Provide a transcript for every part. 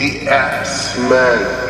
the ass man.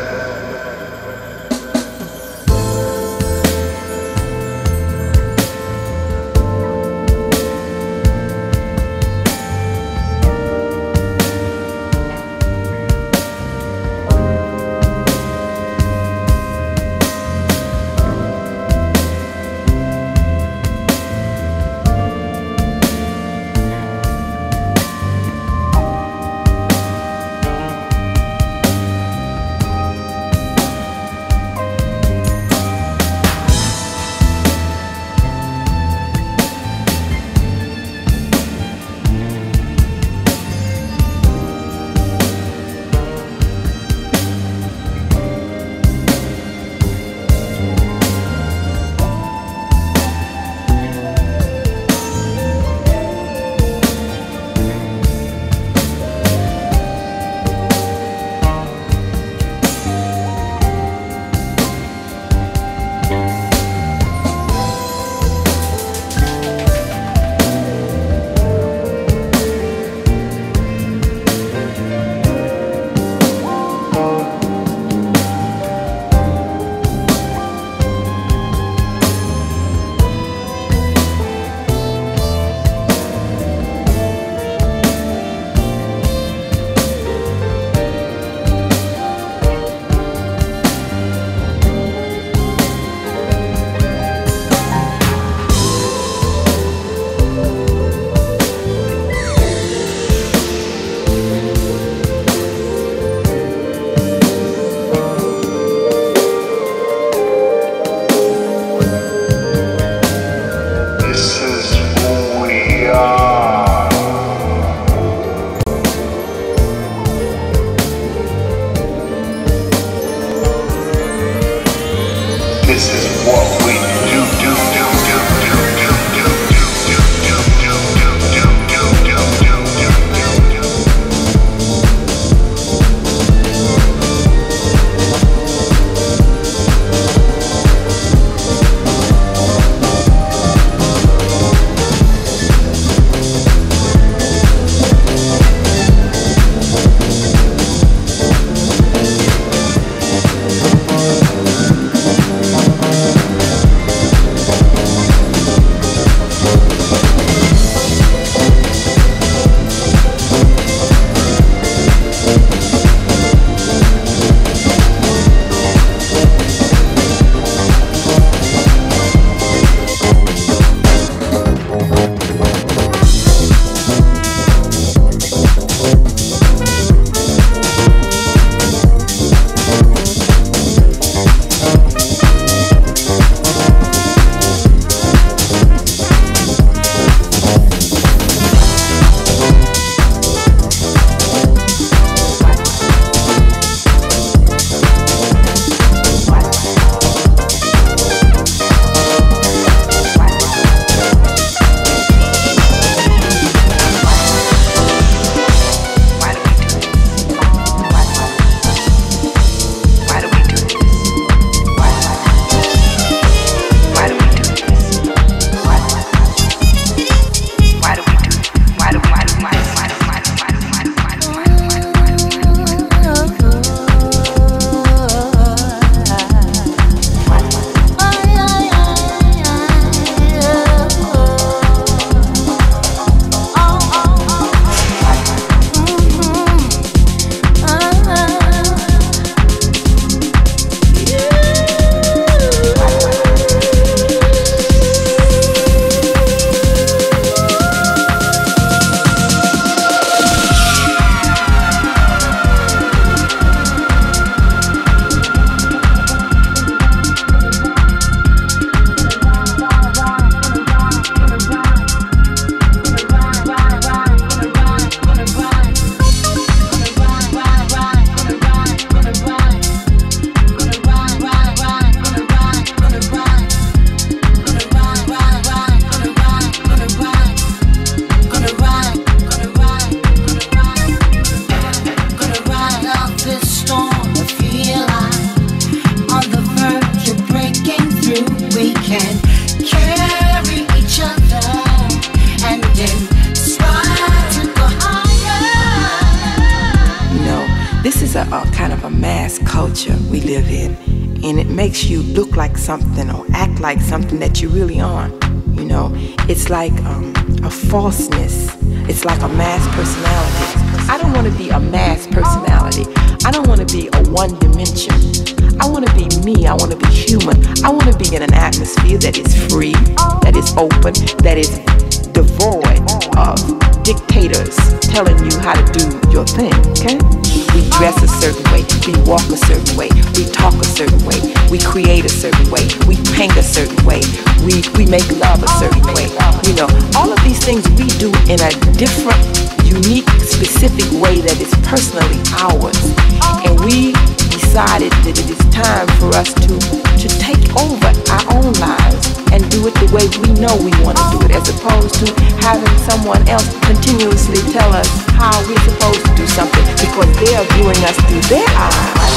This is a kind of a mass culture we live in, and it makes you look like something or act like something that you really aren't. You know, it's like a falseness. It's like a mass personality. I don't want to be a mass personality. I don't want to be a one dimension. I want to be me. I want to be human. I want to be in an atmosphere that is free, that is open, that is devoid of dictators telling you how to do your thing, okay? We dress a certain way, we walk a certain way, we talk a certain way, we create a certain way, we paint a certain way, we make love a certain way. You know, all of these things we do in a different, unique, specific way that is personally ours. And we decided that it is time for us to take over our own lives and do it the way we know we want to do it, as opposed to having someone else continuously tell us how we're supposed to do something because they are viewing us through their eyes,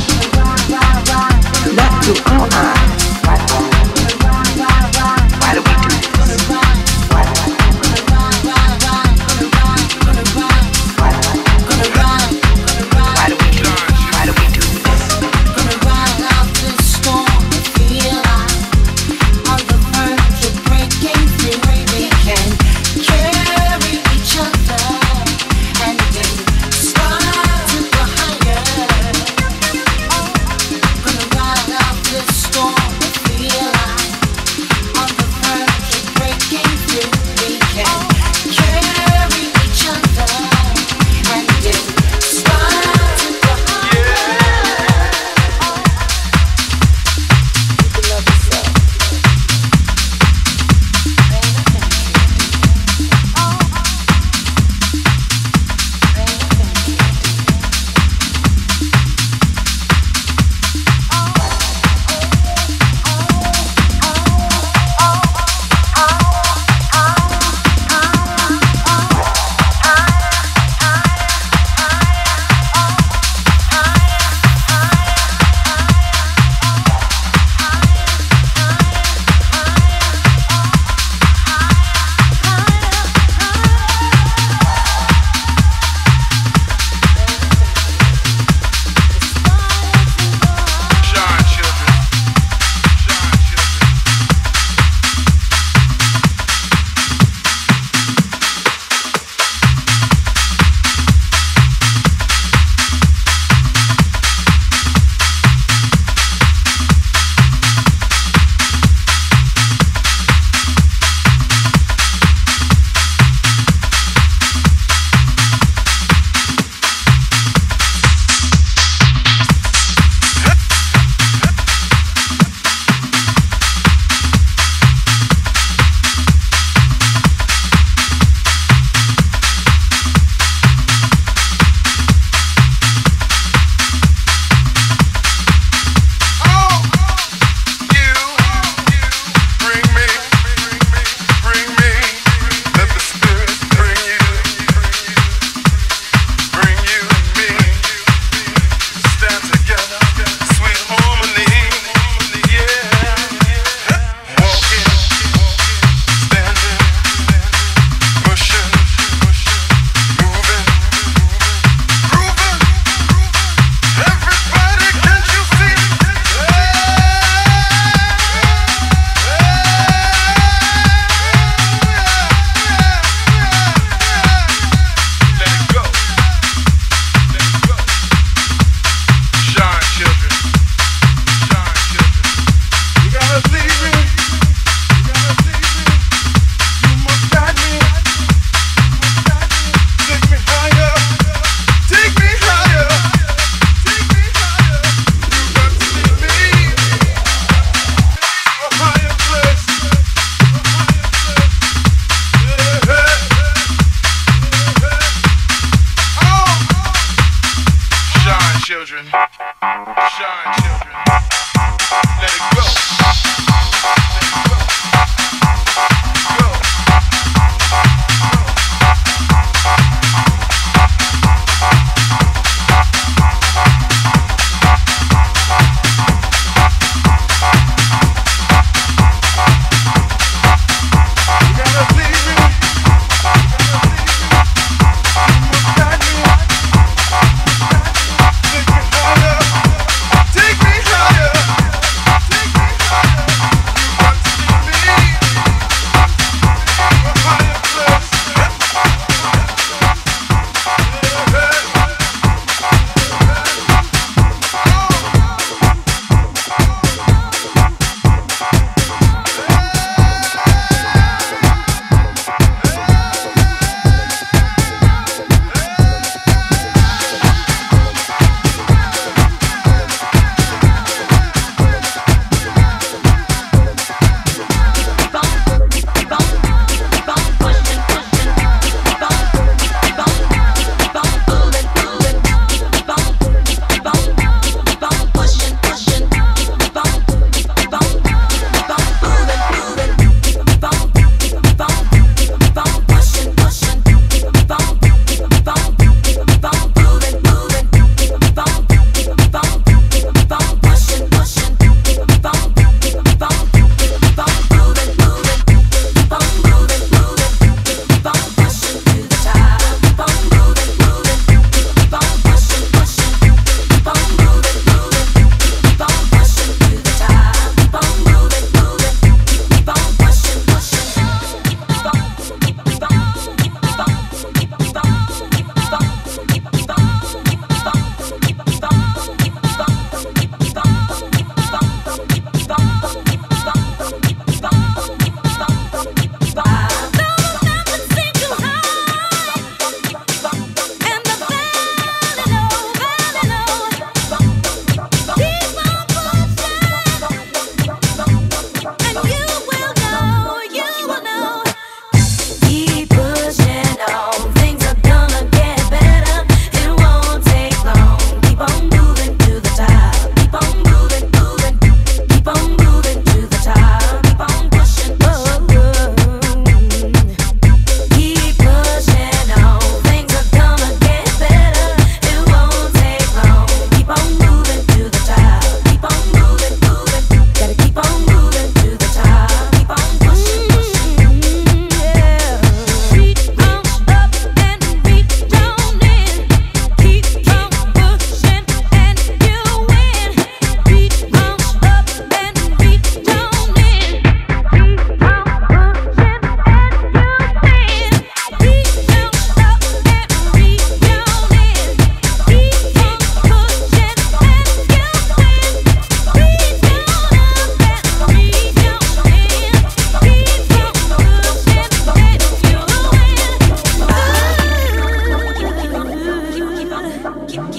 not through our eyes. Why do we do this? Why do we do this?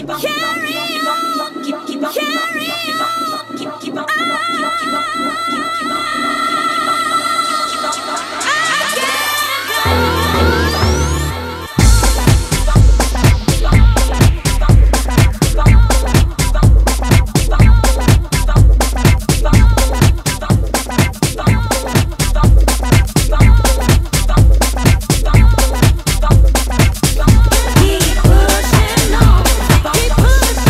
Keep pushing on, keep pushing.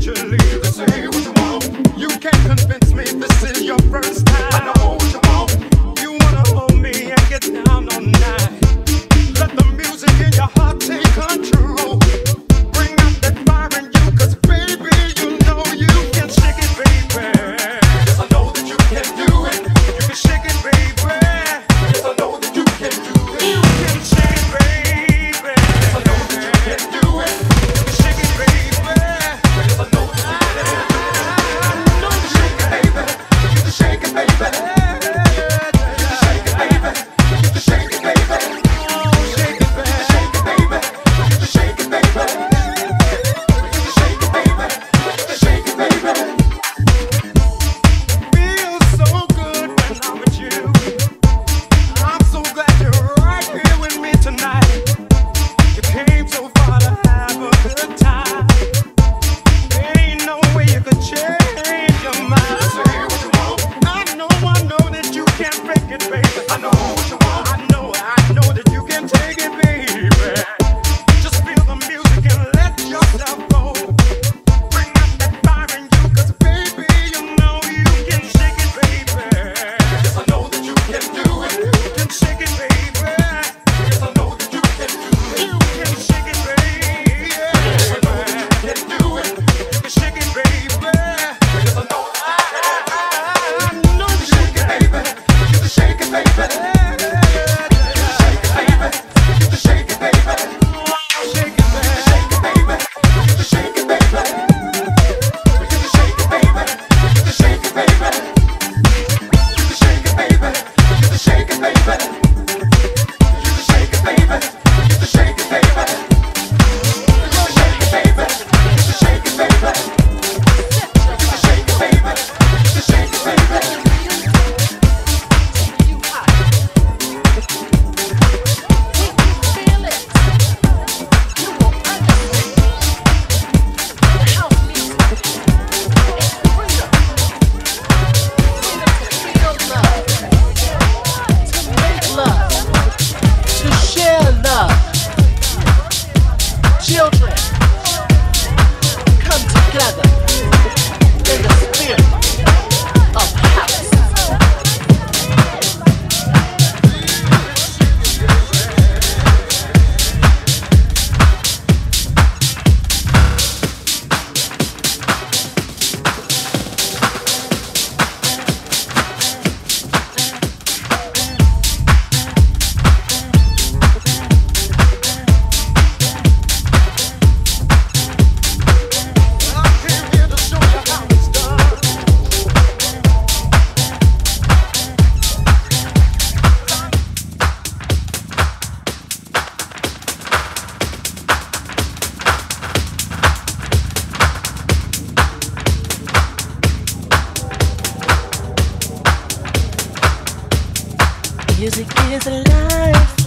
Music is life,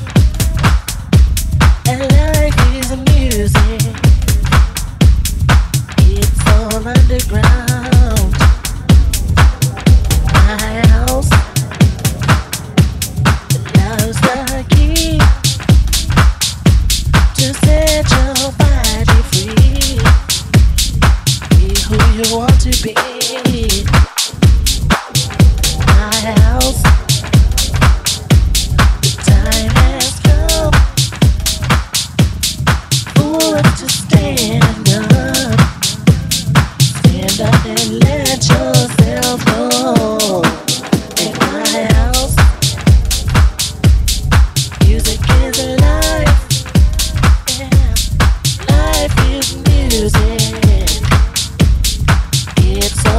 and life is music. It's all underground. My house loves the key to set your body free. Be who you want to be. My house. And let yourself go. In my house, music is life. Yeah, life is music. It's all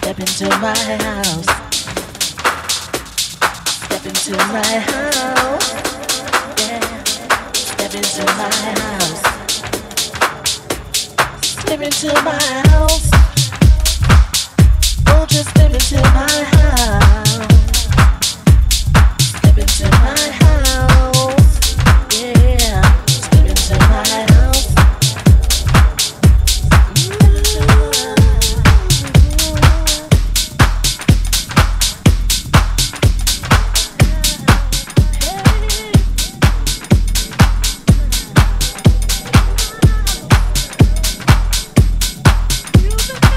Step into my house. Step into my house. Yeah. Step into my house. Step into my house. Oh, just step into my house. Step into my house. Yeah. Step into my house. Music.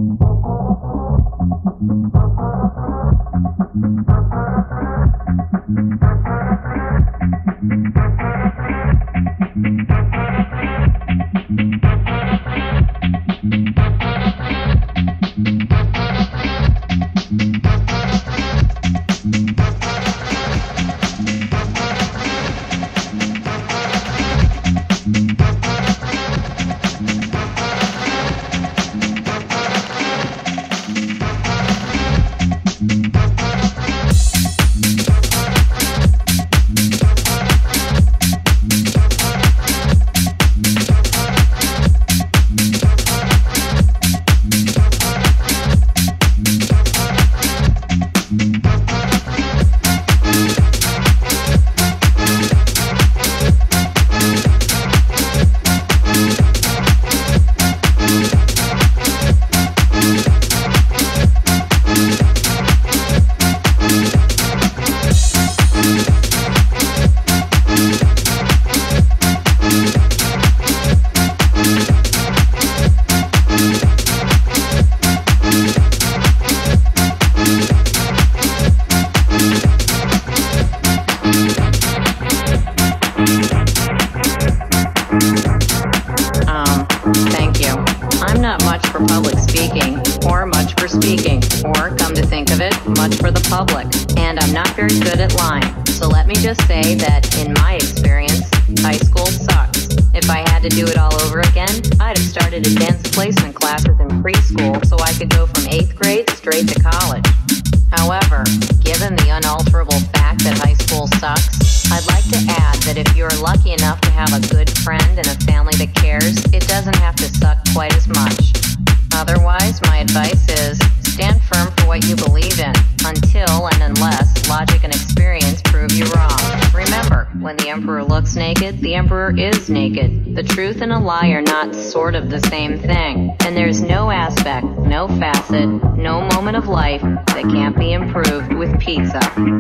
The truth and a lie are not sort of the same thing, and there's no aspect, no facet, no moment of life that can't be improved with pizza.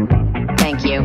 Thank you.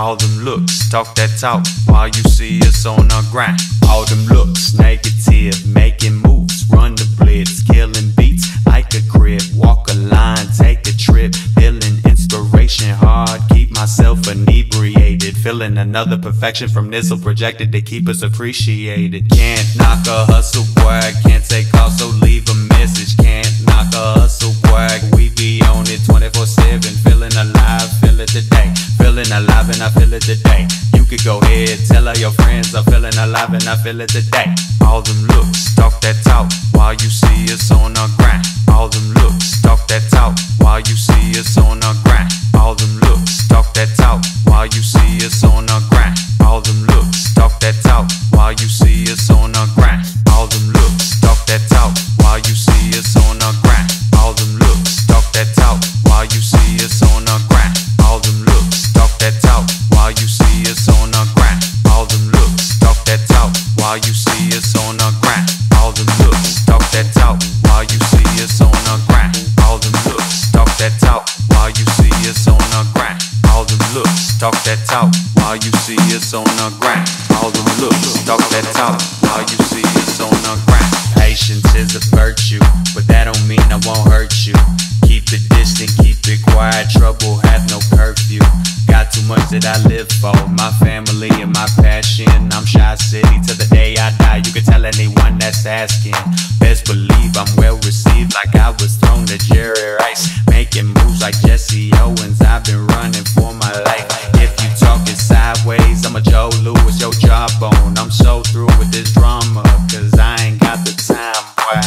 All them looks, talk that talk while you see us on our grind. All them looks, negative, making moves, run the blitz, killing beats like a crib. Walk a line, take a trip, feeling inspiration hard. Keep myself inebriated, feeling another perfection from Nizzle projected to keep us appreciated. Can't knock a hustle, boy, can't take calls, so leave a message. Can't knock a hustle, boy, we be on it 24/7. Feeling alive, feel it today. Feeling alive and I feel it today. You could go ahead, tell all your friends I'm feeling alive and I feel it today. All them looks, talk that talk while you see us on our grind. All them looks, talk that talk while you see us on our grind. All them looks, talk that talk while you see us on our grind. All them looks, talk that talk while you see us on our grind. All them looks, talk that talk while you see us on our grind. All them looks, talk that talk while you see us on our grind. All them looks, talk that talk while you see us on our grind. All them looks, talk that talk while you see us on our grind. All them looks, talk that talk while you see us on our grind. All them looks, talk that talk while you see us on our grind. All them looks, talk that talk while you see us on our grind. All them looks, talk that talk while you see us on our grind. Patience is a virtue, but that don't mean I won't hurt you. Keep it distant, keep it quiet, trouble have no curfew. Got too much that I live for, my family and my passion. I'm Shy City till the day I die, you can tell anyone that's asking. Best believe I'm well received, like I was thrown to Jerry Rice. Making moves like Jesse Owens, I've been running for my life. If you talking sideways, I'm a Joe Louis, your jawbone. I'm so through with this drama, cause I ain't got the time, boy.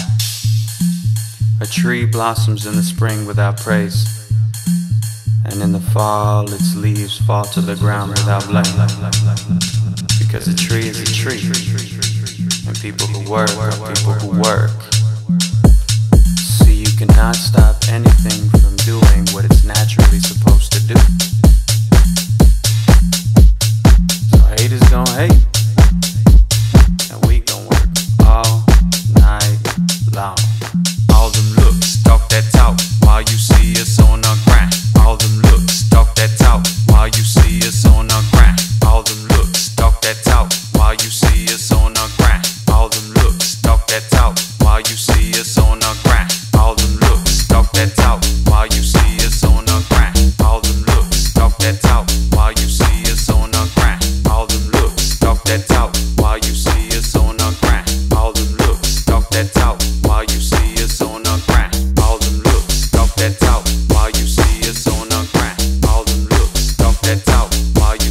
A tree blossoms in the spring without praise, and in the fall its leaves fall to the ground without blame. Because a tree is a tree, and people who work are people who work. See, you cannot stop anything from doing what it's naturally supposed to do. So haters gon' hate, and we gon' work all night long. All them looks, talk that talk while you see us on our grind. All them looks, talk that talk while you see us on our grind. All them looks, talk that talk while you see us on our grind. All them looks, talk that talk while you see us on our grind. All them looks, talk that talk while you see us on our grind. All them looks, talk that talk while you see us on our grind. All them looks, talk that talk while you see us on our grind. All them looks, talk that talk while you see us on our grind. All them looks, talk that talk while you see us on our grind. All them looks, talk that talk while you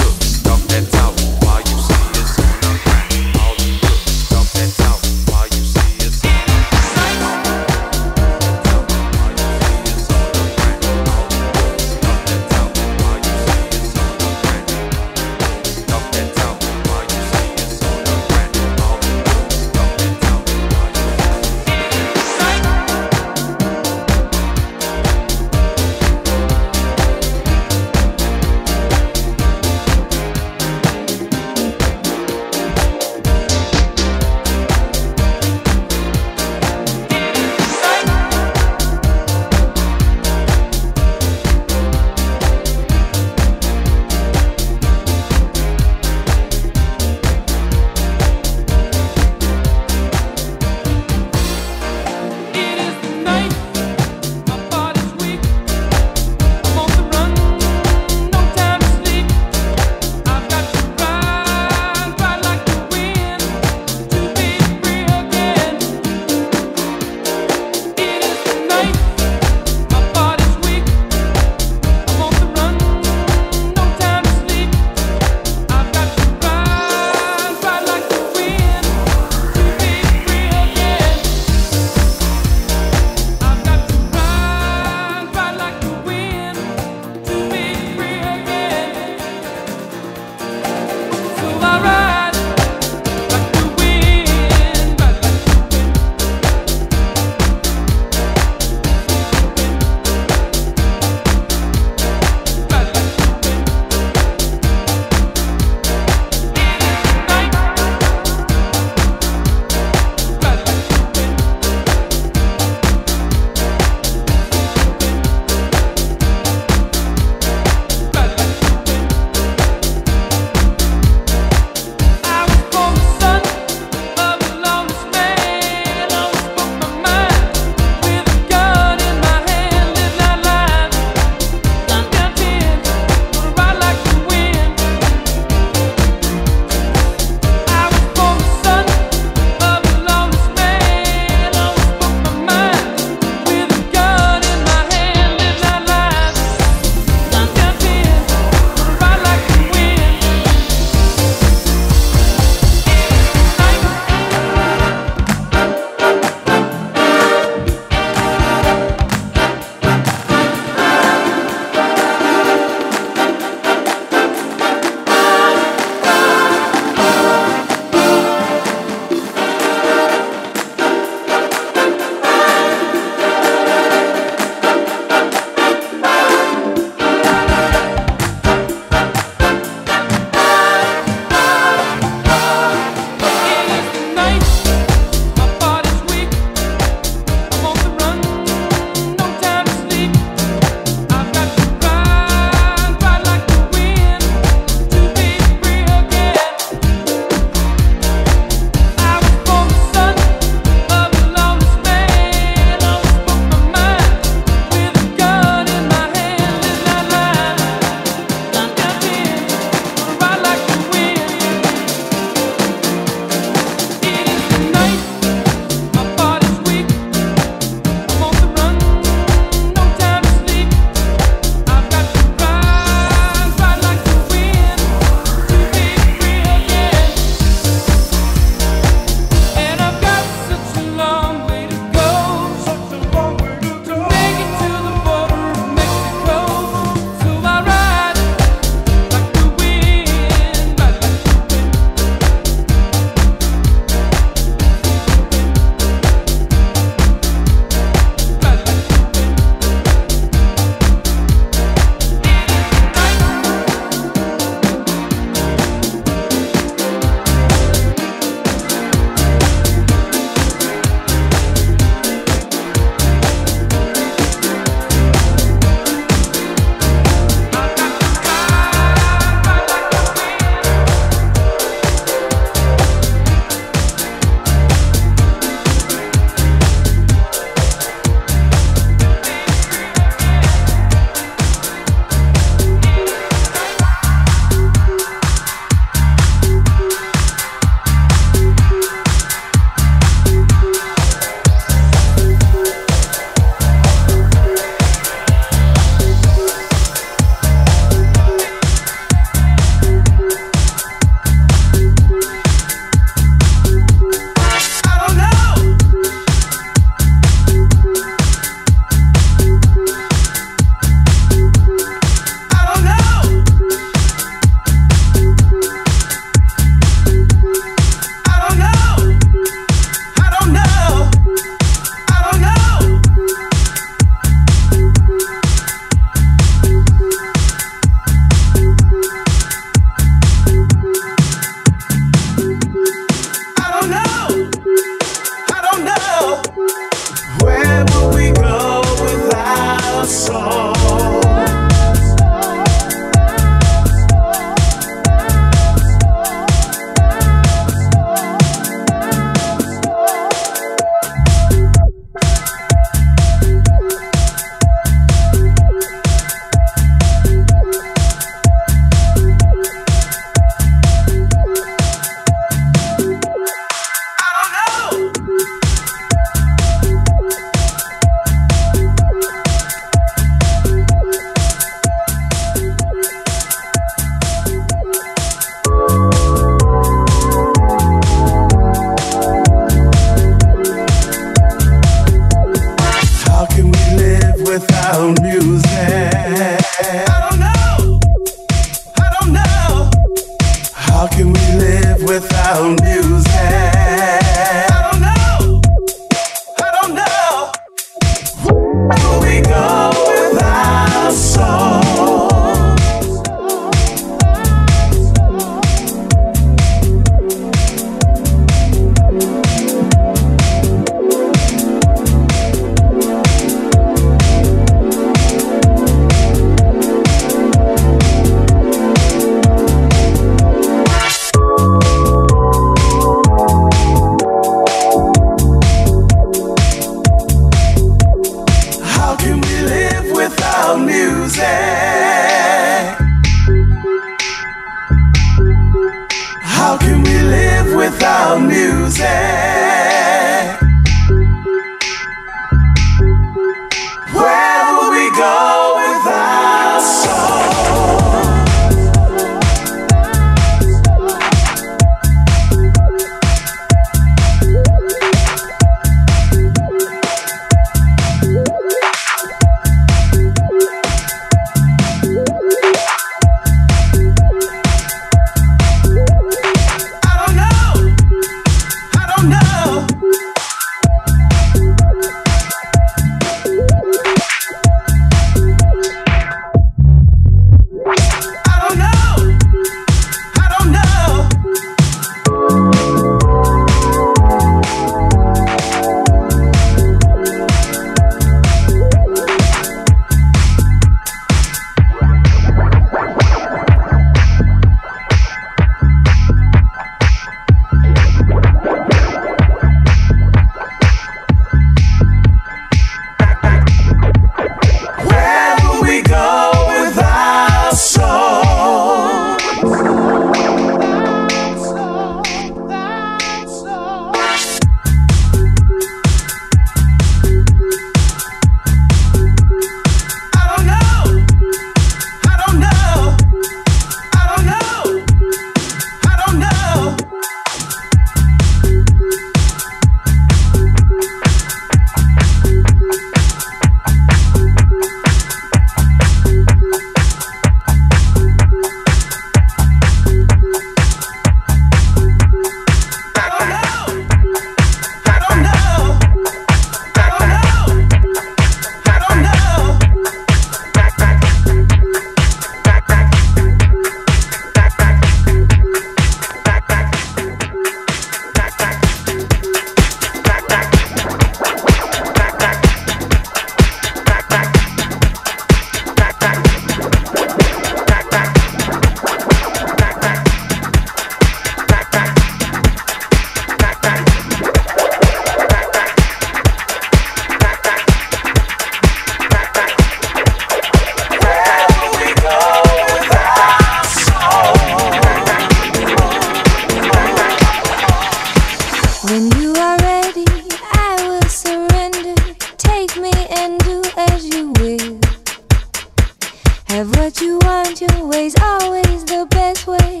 always, always the best way.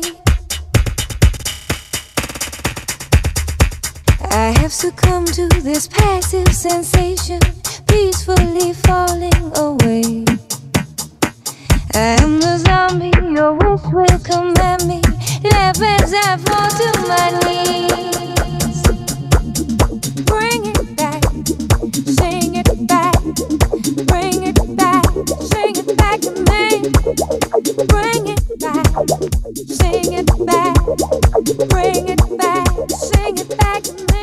I have succumbed to this passive sensation, peacefully falling away. I am the zombie your wish will command me, laugh as I fall to my knees. Bring it back, sing it back, bring it back, sing it back to me. Bring it back, sing it back, bring it back, sing it back to me.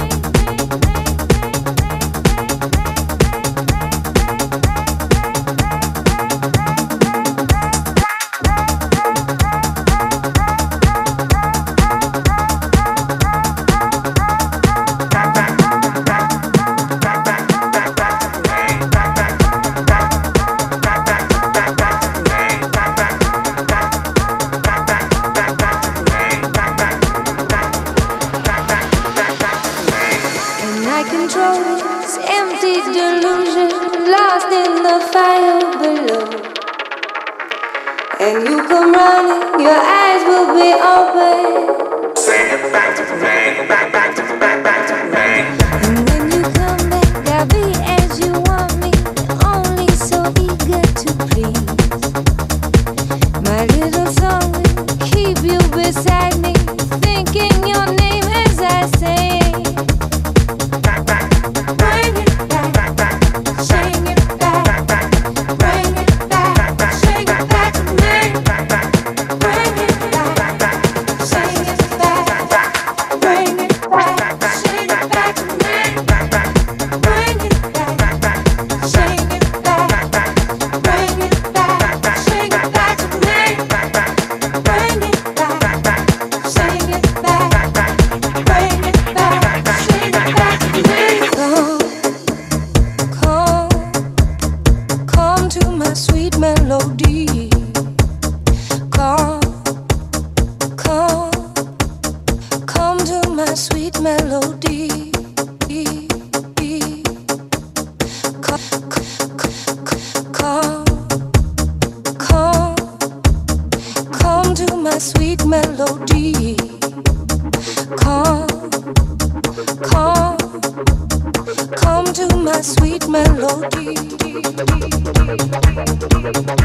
And you come running, your eyes will be open. Sing it back to me, back to me. And when you come back, I'll be as you want me, only so eager to please. My little song will keep you beside me, thinking your name as I sing. Bring it back, sing it back, bring it back, sing it back to me. Come to my sweet melody.